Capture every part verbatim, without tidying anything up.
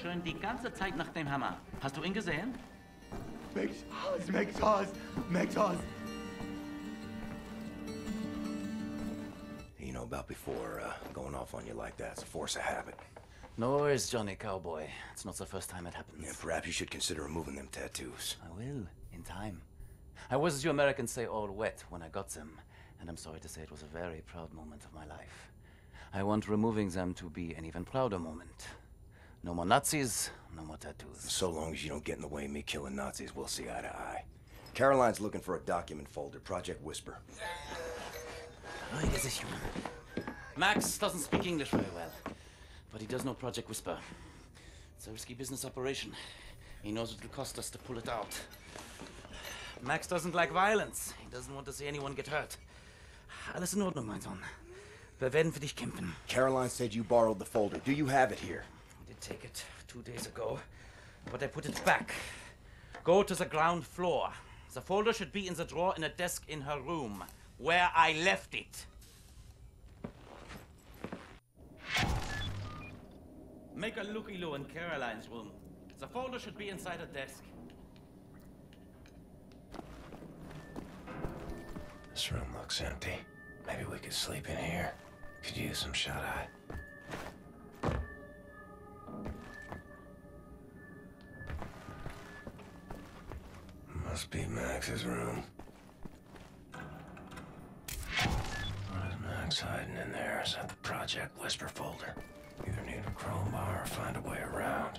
schon die ganze Zeit nach dem Hammer. Hast du ihn gesehen? Makes Oz, makes Oz, makes Oz. You know, about before uh, going off on you like that, it's a force of habit. No worries, Johnny Cowboy. It's not the first time it happens. Yeah, perhaps you should consider removing them tattoos. I will, in time. I was, as you Americans say, all wet when I got them, and I'm sorry to say it was a very proud moment of my life. I want removing them to be an even prouder moment. No more Nazis, no more tattoos. So long as you don't get in the way of me killing Nazis, we'll see eye to eye. Caroline's looking for a document folder, Project Whisper. Max doesn't speak English very well, but he does know Project Whisper. It's a risky business operation. He knows it will cost us to pull it out. Max doesn't like violence. He doesn't want to see anyone get hurt. Alles in Ordnung, mein Sohn. Wir werden für dich kämpfen. Caroline said you borrowed the folder. Do you have it here? I did take it two days ago, but I put it back. Go to the ground floor. The folder should be in the drawer in a desk in her room, where I left it. Make a looky-loo in Caroline's room. The folder should be inside a desk. This room looks empty. Maybe we could sleep in here. Could use some shut-eye. Must be Max's room. What is Max hiding in there? Is that the Project Whisper folder? Either need a crowbar or find a way around.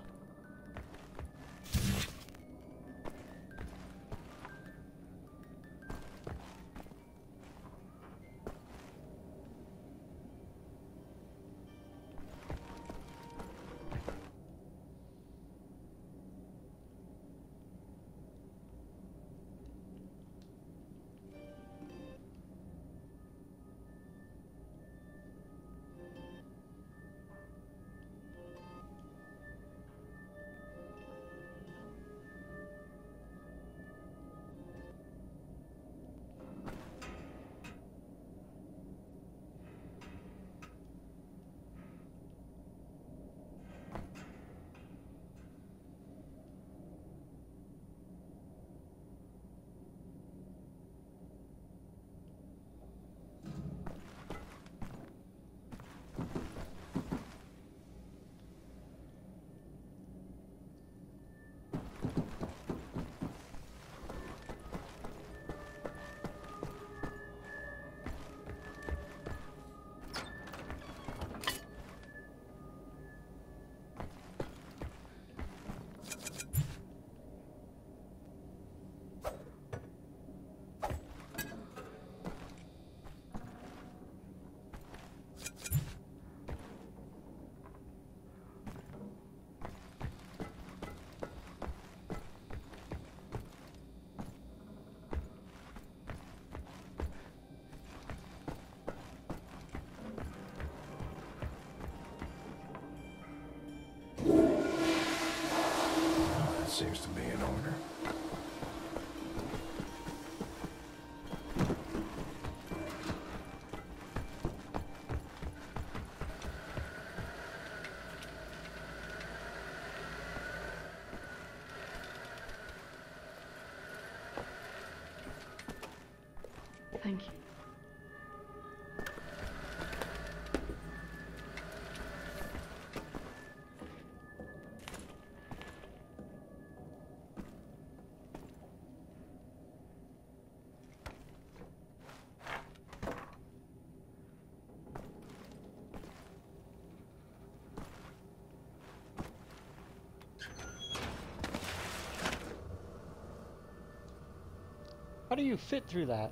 Seems to be in order. Thank you. How do you fit through that?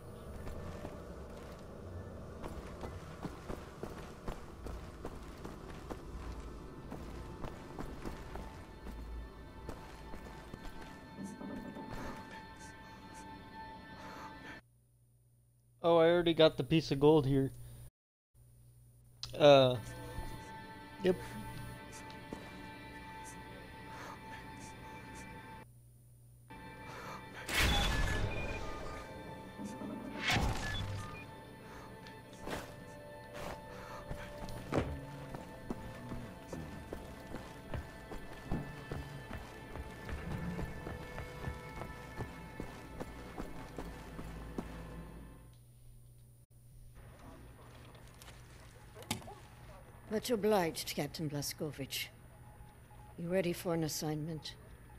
Oh, I already got the piece of gold here. Uh, yep. Much obliged, Captain Blazkowicz. You ready for an assignment?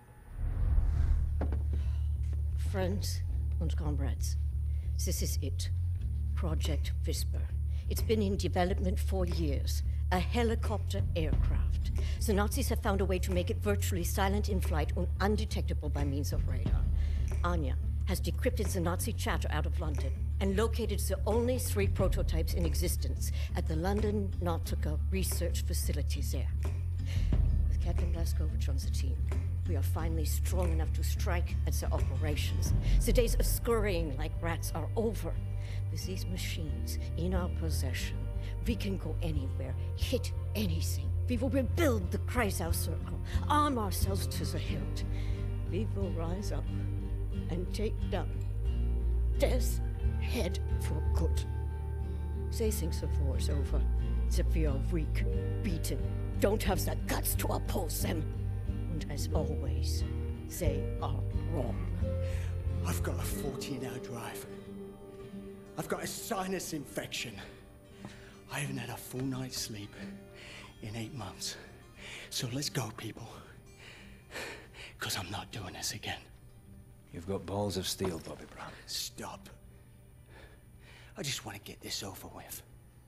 Friends and comrades, this is it. Project Whisper. It's been in development for years. A helicopter aircraft. The Nazis have found a way to make it virtually silent in flight and undetectable by means of radar. Anya has decrypted the Nazi chatter out of London and located the only three prototypes in existence at the London Nautica research facilities there. With Captain Blazkowicz on the team, we are finally strong enough to strike at the operations. The days of scurrying like rats are over. With these machines in our possession, we can go anywhere, hit anything. We will rebuild the Kreisau Circle, arm ourselves to the hilt. We will rise up and take down Death's Head for good. They think the war's over, that we are weak, beaten, don't have the guts to oppose them. And as always, they are wrong. I've got a fourteen hour drive. I've got a sinus infection. I haven't had a full night's sleep in eight months. So let's go, people. Because I'm not doing this again. You've got balls of steel, Bobby Brown. Stop. I just want to get this over with.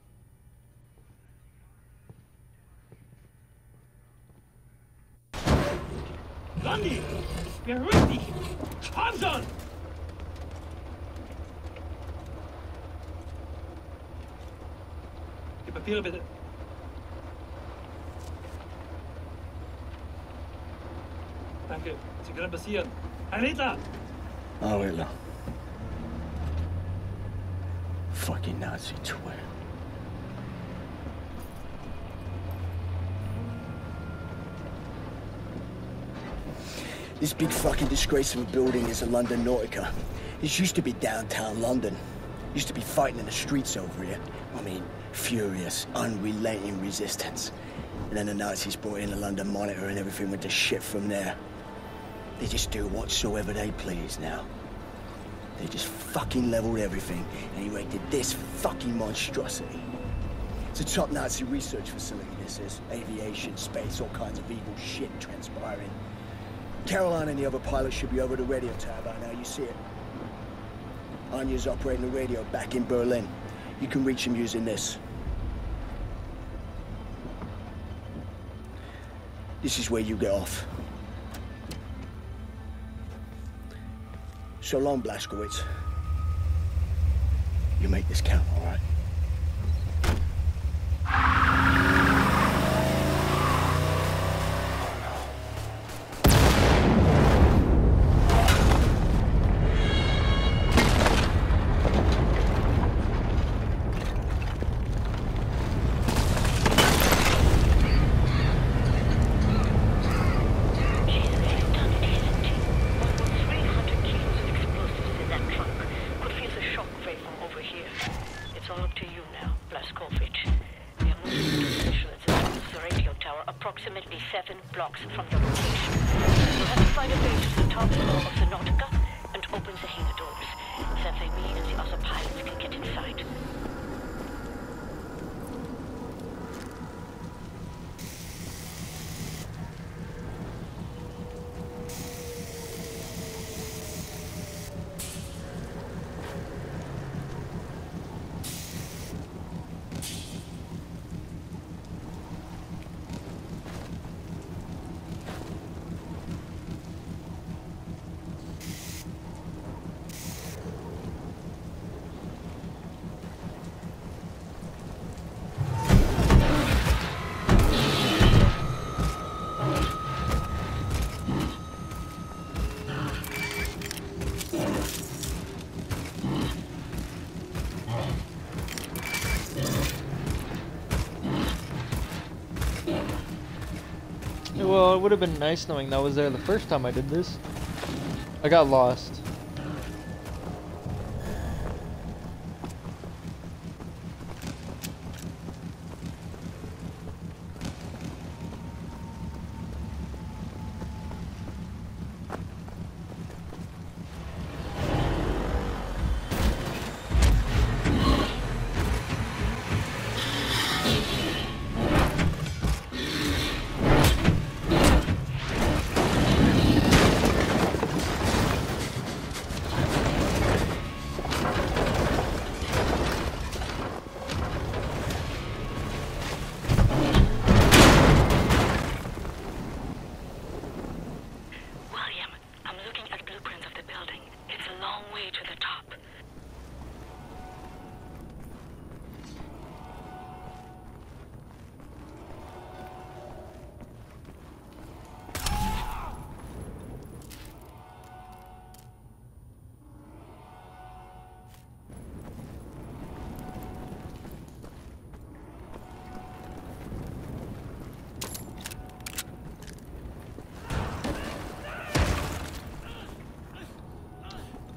Gandhi! Beruhig dich! Hanson! Die Papiere bitte. Danke. Sie können passieren. Herr Hitler! Oh, Hitler. Fucking Nazi twit. This big fucking disgrace of a building is a London Nautica. This used to be downtown London. Used to be fighting in the streets over here. I mean, furious, unrelenting resistance. And then the Nazis brought in the London Monitor and everything went to shit from there. They just do whatsoever they please now. They just fucking leveled everything and erected this fucking monstrosity. It's a top Nazi research facility, this is. Aviation, space, all kinds of evil shit transpiring. Caroline and the other pilots should be over the radio tower by now, you see it. Anya's operating the radio back in Berlin. You can reach him using this. This is where you get off. So long, Blazkowicz. You make this count, all right? Well, it would have been nice knowing that was there the first time I did this. I got lost.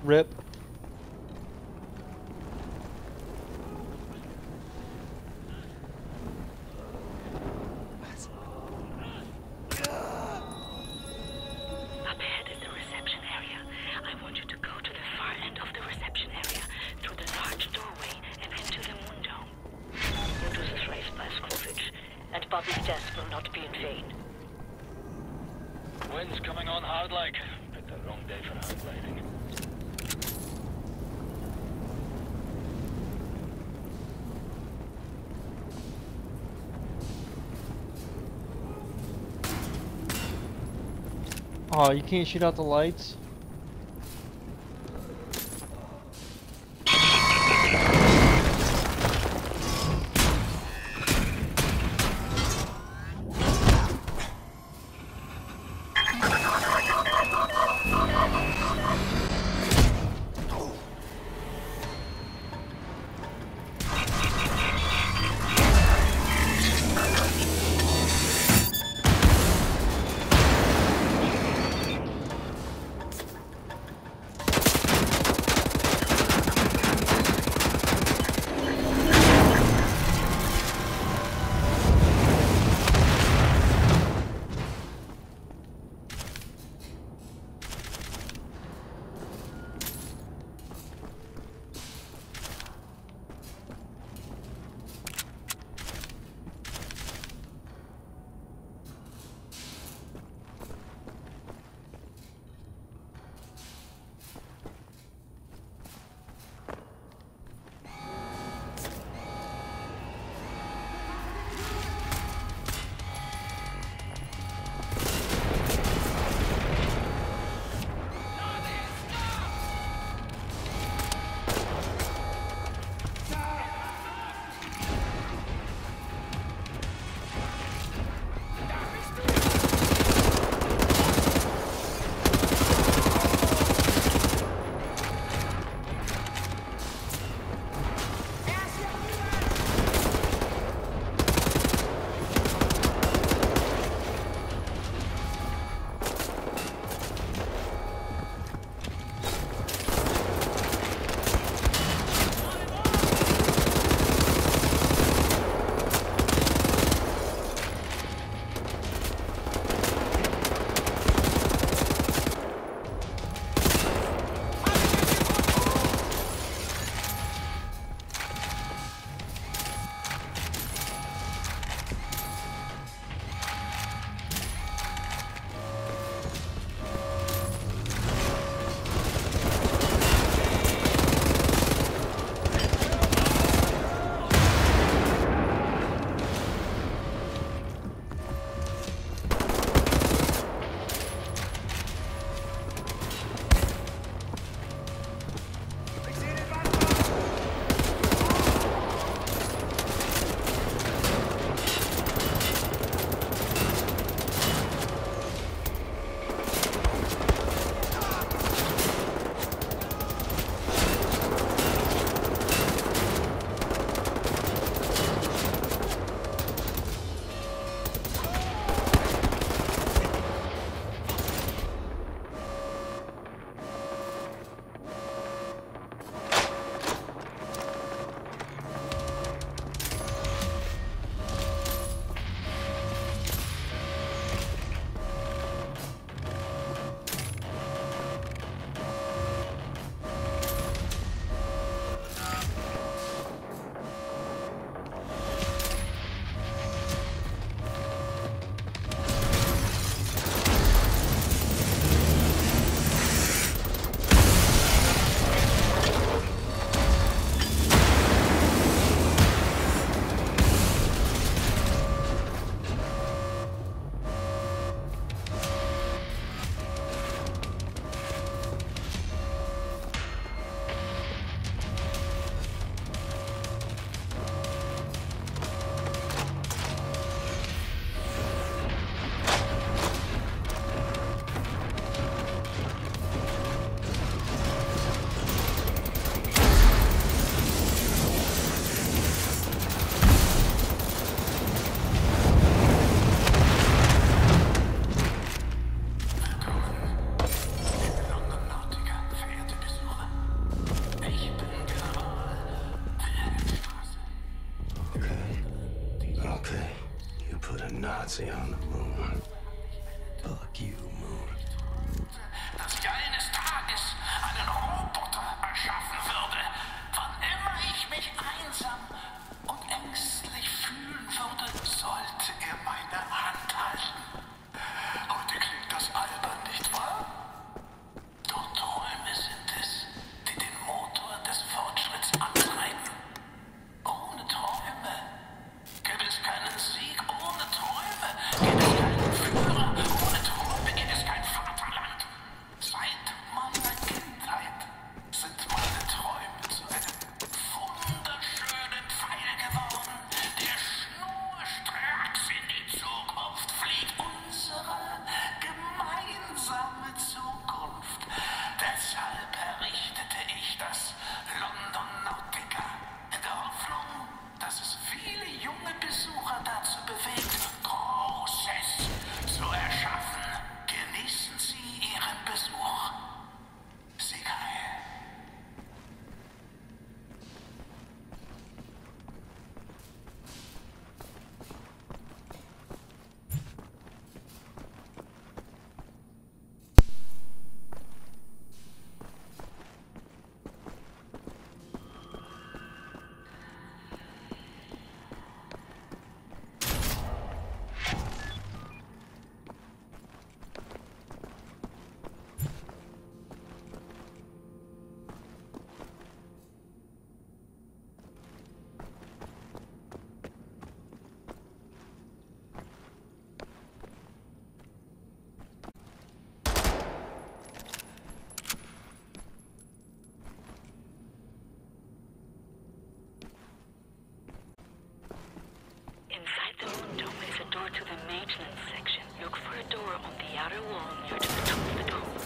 Rip. Up ahead is the reception area. I want you to go to the far end of the reception area, through the large doorway, and into the window. You do this right, Blazkowicz, and Bobby's death will not be in vain. Wind's coming on hard like. Picked the wrong day for hard lighting. Oh, you can't shoot out the lights? see you on the moon. Fuck you, moon. Dass ich eines Tages einen Roboter erschaffen würde, wann immer ich mich einsam und ängstlich fühlen würde, sollte er meine Hand halten. Heute klingt das albern, nicht wahr? Doch Träume sind es, die den Motor des Fortschritts antreiben. Ohne Träume gäbe es keinen Sieg, ohne Träume gäbe es keinen Führer, ohne Träume gäbe es kein Vaterland. Seit meiner Kindheit sind meine Träume zu einem wunderschönen Pfeil geworden, der schnurstracks in die Zukunft fliegt. Unsere gemeinsame Zukunft. Deshalb errichtete ich das London Nautica in der Hoffnung, dass es viele junge Besucher dazu bewegt, Großes zu erschaffen. Genießen Sie Ihren Besuch. Sieg heil. Inside the moon dome is a door to the maintenance section. Look for a door on the outer wall near to the top of the dome.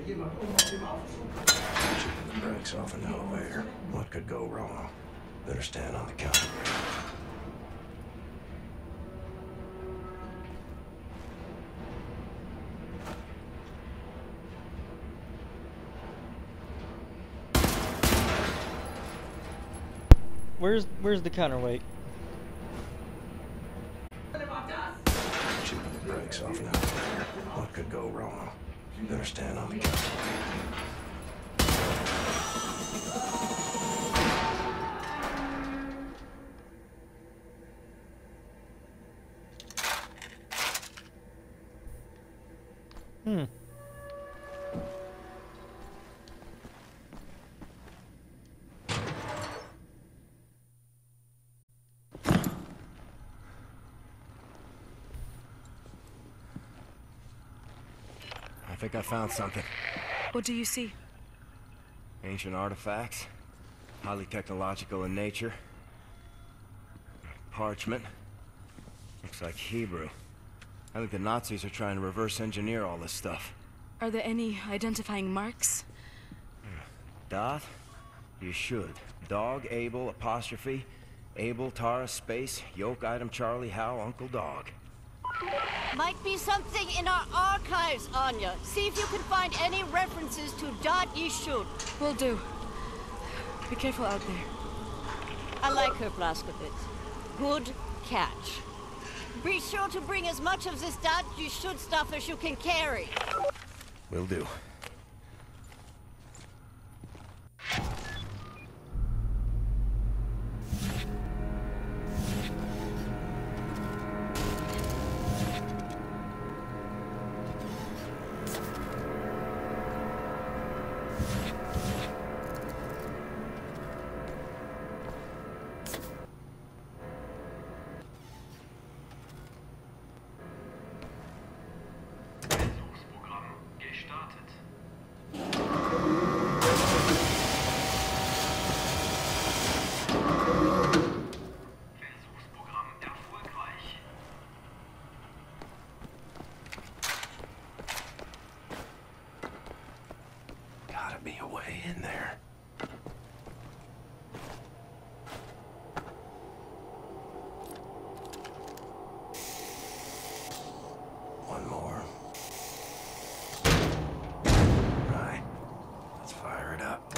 the brakes off an elevator. What could go wrong? Better stand on the counter. Where's where's the counterweight? Shooting the brakes off an elevator. What could go wrong? Better stand on the counter. Hmm. I think I found something. What do you see? Ancient artifacts. Highly technological in nature. Parchment. Looks like Hebrew. I think the Nazis are trying to reverse engineer all this stuff. Are there any identifying marks? Dot? You should. Dog, Abel, apostrophe. Abel, Tara, space, yoke, item, Charlie, Hal, Uncle Dog. Might be something in our archives, Anya. See if you can find any references to Dot Yishud. Will do. Be careful out there. I like her, Blazkowicz. Good catch. Be sure to bring as much of this Dot Yishud stuff as you can carry. Will do. Be a way in there. One more. Right. Let's fire it up.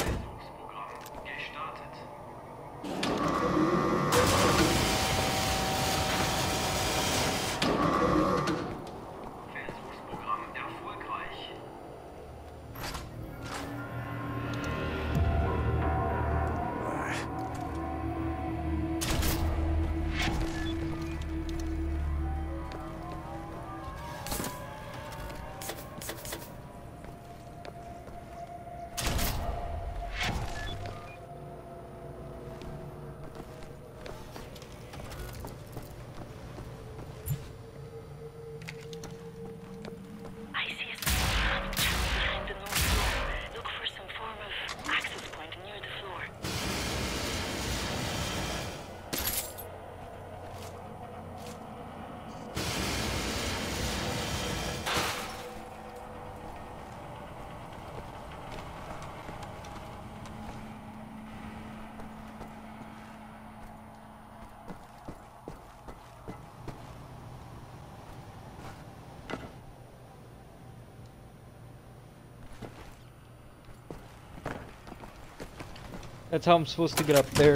That's how I'm supposed to get up there.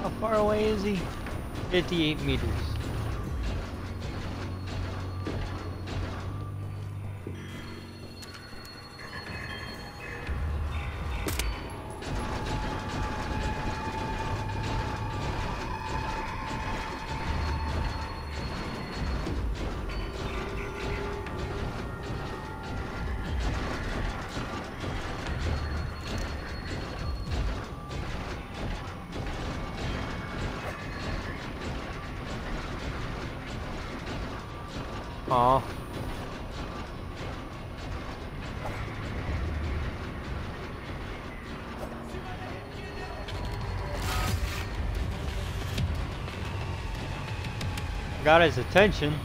How far away is he? fifty-eight meters. Aw. Got his attention.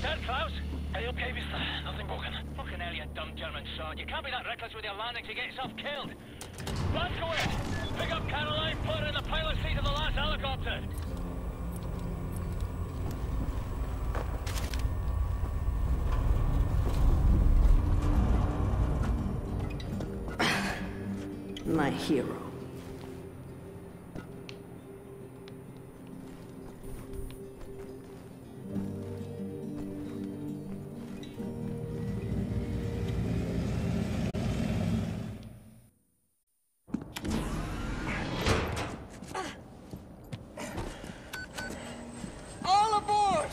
Dead, Klaus? Are you okay, mister? Nothing broken. Fucking hell, you dumb German sod. You can't be that reckless with your landings, you get yourself killed. blazkowicz! Pick up Caroline, put her in the pilot seat of the last helicopter. My hero. All aboard!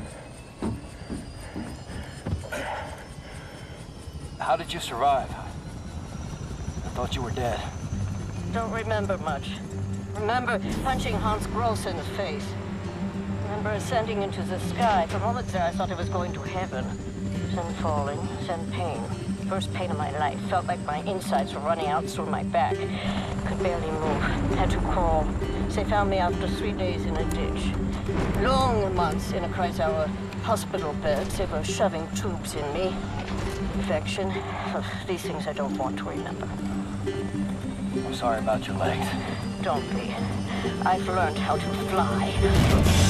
How did you survive? I thought you were dead. Don't remember much. Remember punching Hans Gross in the face. Remember ascending into the sky. For moments there I thought I was going to heaven. Then falling, then pain. First pain of my life. Felt like my insides were running out through my back. Could barely move. Had to crawl. They found me after three days in a ditch. Long months in a Kreisauer hospital bed. They were shoving tubes in me. Infection. These things I don't want to remember. I'm sorry about your legs. Don't be. I've learned how to fly.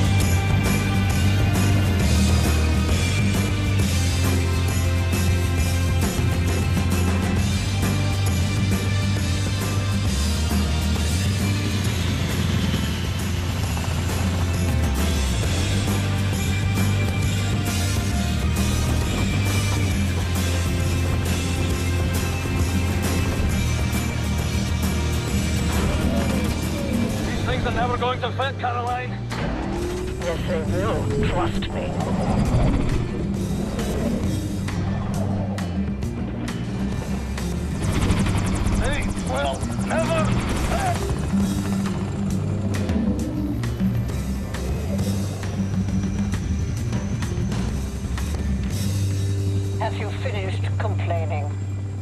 Things are never going to fit, Caroline. Yes, they will. Trust me. They will never fit. Have you finished complaining?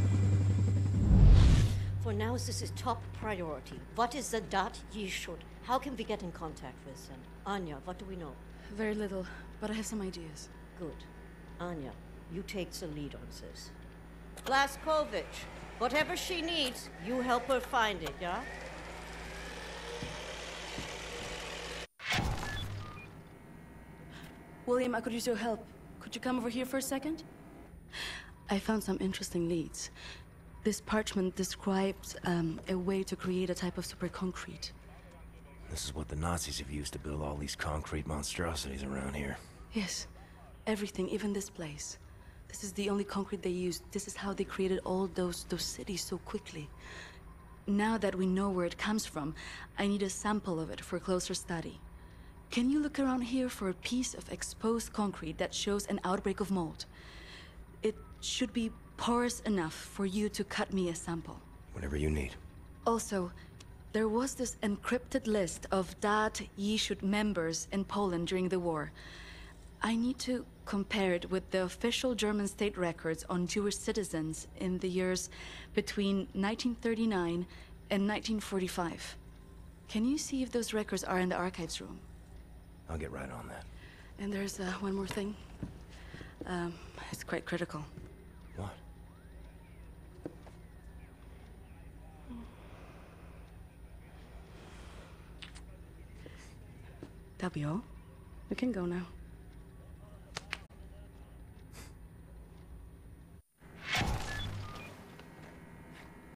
For now, this is top priority. What is the dot ye should? How can we get in contact with them? Anya, what do we know? Very little, but I have some ideas. Good. Anya, you take the lead on this. blazkowicz, whatever she needs, you help her find it, yeah? William, I could use your help. Could you come over here for a second? I found some interesting leads. This parchment describes um, a way to create a type of super concrete. This is what the Nazis have used to build all these concrete monstrosities around here. Yes. Everything, even this place. This is the only concrete they used. This is how they created all those, those cities so quickly. Now that we know where it comes from, I need a sample of it for closer study. Can you look around here for a piece of exposed concrete that shows an outbreak of mold? It should be porous enough for you to cut me a sample. Whatever you need. Also, there was this encrypted list of Dat Yeshut members in Poland during the war. I need to compare it with the official German state records on Jewish citizens in the years between nineteen thirty-nine and nineteen forty-five. Can you see if those records are in the archives room? I'll get right on that. And there's uh, one more thing. Um, it's quite critical. What? That'll be all. We can go now.